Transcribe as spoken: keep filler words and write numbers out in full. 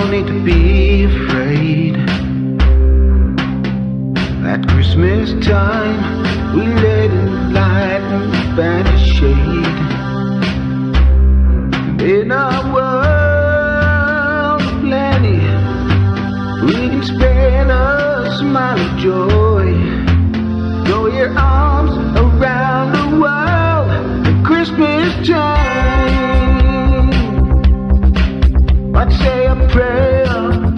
don't need to be afraid. At Christmas time, we let it light and banish shade. And in our world of plenty, we can spread a smile of joy. Throw your arms around the world at Christmas time. I'd say a prayer